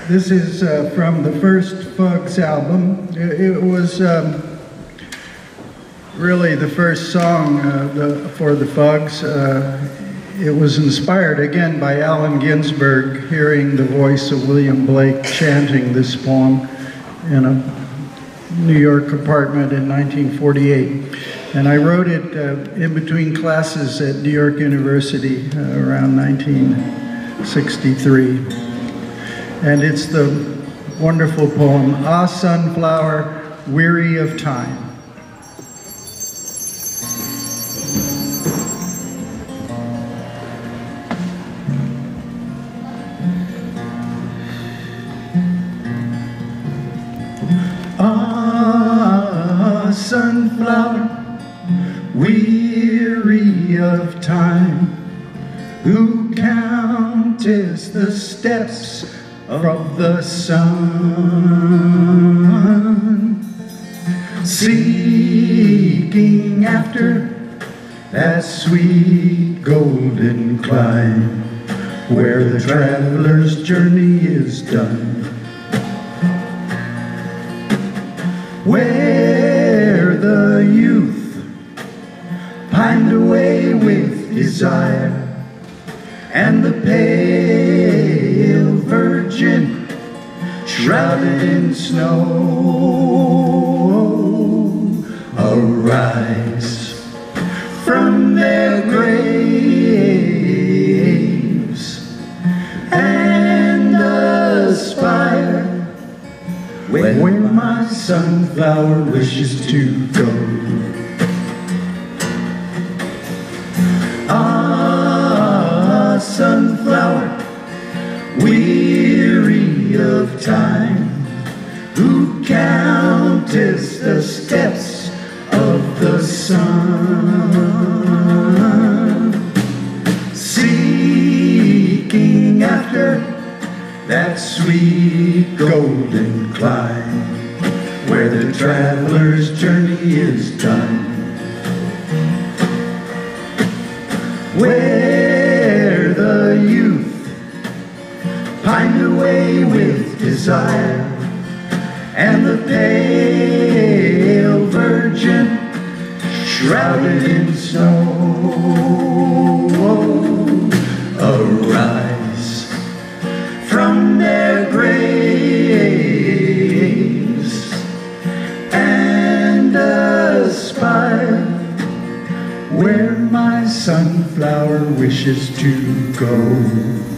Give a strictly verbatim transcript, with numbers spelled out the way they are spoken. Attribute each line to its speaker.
Speaker 1: This is uh, from the first Fugs album. It, it was um, really the first song uh, the, for the Fugs. Uh, it was inspired again by Allen Ginsberg, hearing the voice of William Blake chanting this poem in a New York apartment in nineteen forty-eight. And I wrote it uh, in between classes at New York University uh, around nineteen sixty-three. And it's the wonderful poem, "Ah, Sunflower, Weary of Time." Ah, sunflower, weary of time, who countest the steps of the sun, seeking after that sweet golden clime where the traveler's journey is done, where the youth pined away with desire, and the pale virgin shrouded in snow arise from their graves and aspire where, where my sunflower wishes to go. Ah, sunflower, weary of time, who countest the steps of the sun, seeking after that sweet golden clime where the traveler's journey is done, where the youth pined away with desire, and the pale virgin shrouded in snow arise from their graves and aspire where my sunflower wishes to go.